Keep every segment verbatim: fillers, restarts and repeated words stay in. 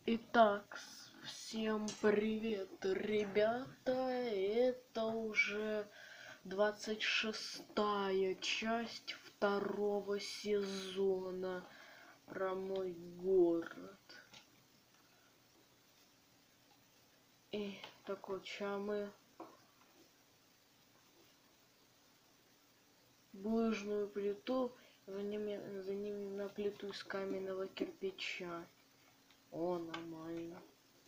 Итак, с- всем привет, ребята! Это уже двадцать шестая часть второго сезона про мой город. И так вот, ща мы булыжную плиту, за ними, за ними на плиту из каменного кирпича. О, нормально.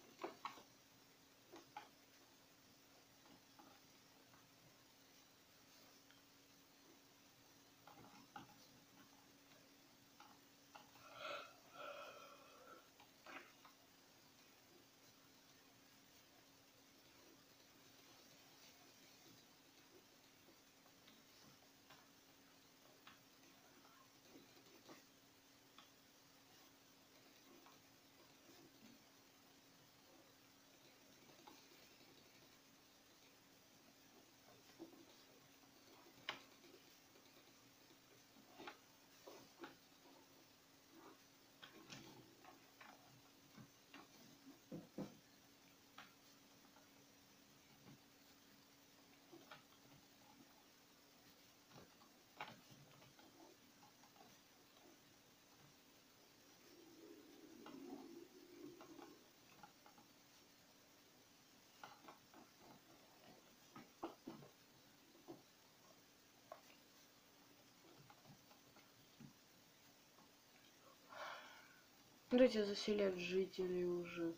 Давайте заселять жителей уже.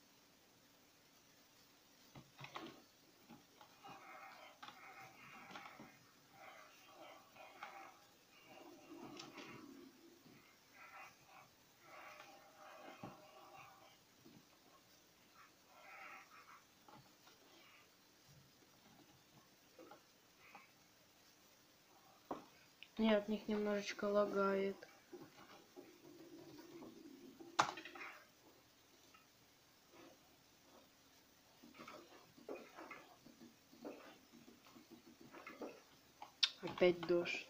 Нет, от них немножечко лагает. Опять дождь.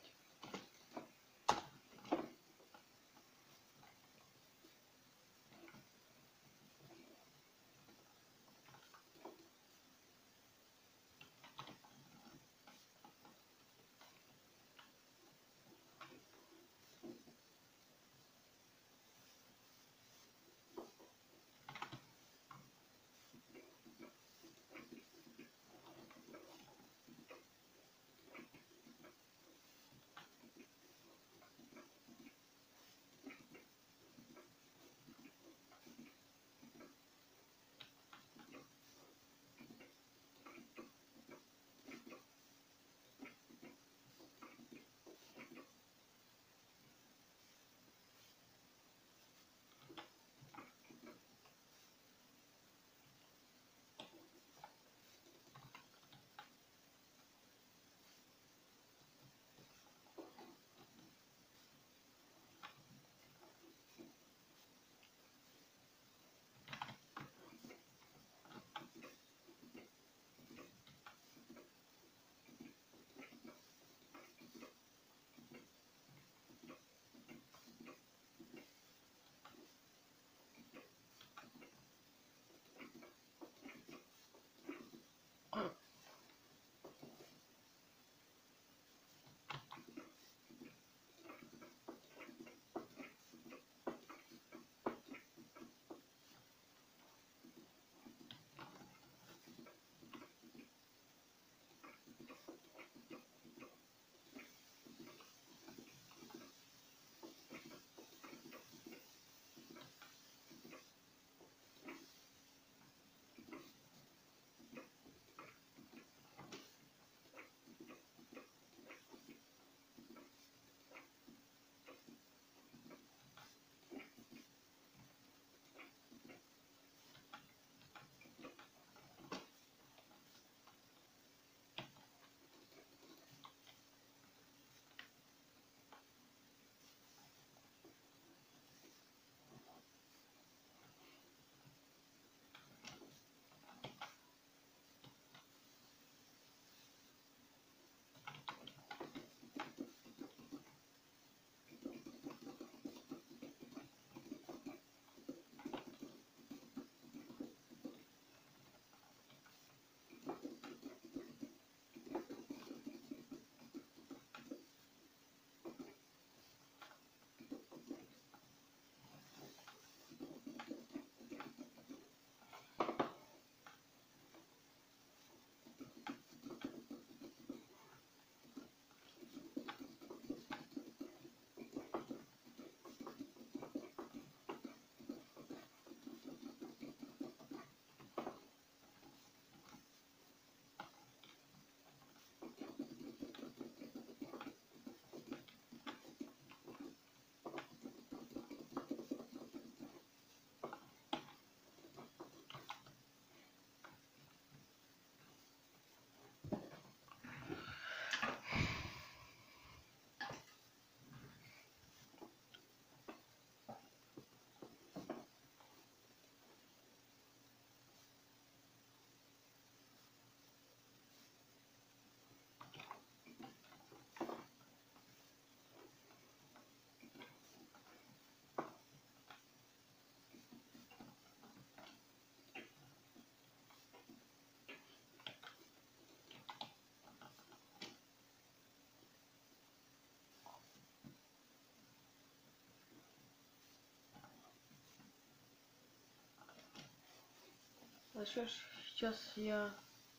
А сейчас, сейчас я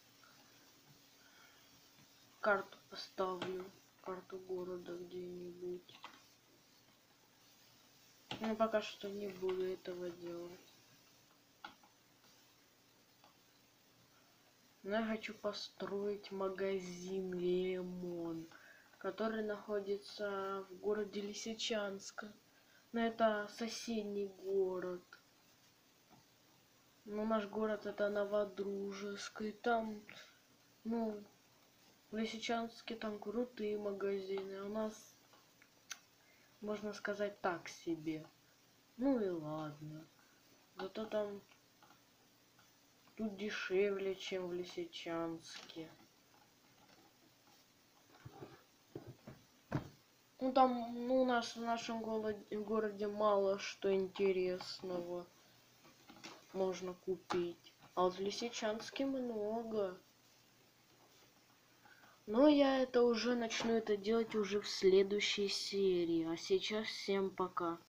карту поставлю, карту города где-нибудь. Но пока что не буду этого делать. Но я хочу построить магазин Лемон, который находится в городе Лисичанск. Но это соседний город. Но наш город это Новодружеск. И там, ну, в Лисичанске там крутые магазины. А у нас, можно сказать, так себе. Ну и ладно. Зато там тут дешевле, чем в Лисичанске. Ну там, ну у нас в нашем городе, городе мало что интересного можно купить. А вот в Лисичанске много. Но я это уже начну это делать уже в следующей серии. А сейчас всем пока.